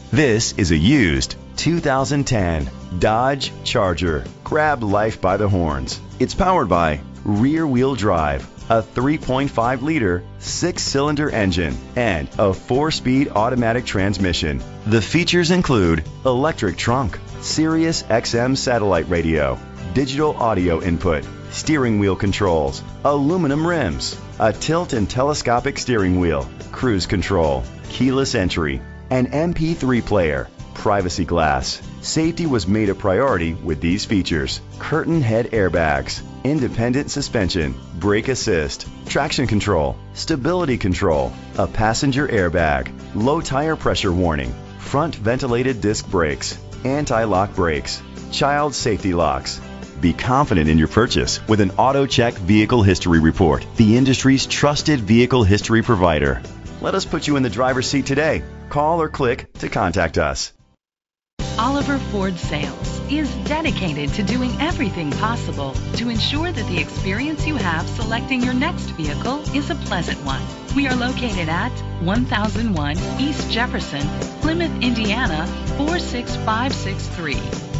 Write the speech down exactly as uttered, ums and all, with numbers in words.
This is a used two thousand ten Dodge Charger. Grab life by the horns. It's powered by rear-wheel drive, a three point five liter six-cylinder engine, and a four-speed automatic transmission. The features include electric trunk, Sirius X M satellite radio, digital audio input, steering wheel controls, aluminum rims, a tilt and telescopic steering wheel, cruise control, keyless entry, an M P three player, privacy glass. Safety was made a priority with these features: curtain head airbags, independent suspension, brake assist, traction control, stability control, a passenger airbag, low tire pressure warning, front ventilated disc brakes, anti-lock brakes, child safety locks. Be confident in your purchase with an AutoCheck Vehicle History Report, the industry's trusted vehicle history provider. Let us put you in the driver's seat today. Call or click to contact us. Oliver Ford Sales is dedicated to doing everything possible to ensure that the experience you have selecting your next vehicle is a pleasant one. We are located at one thousand one East Jefferson, Plymouth, Indiana four six five six three.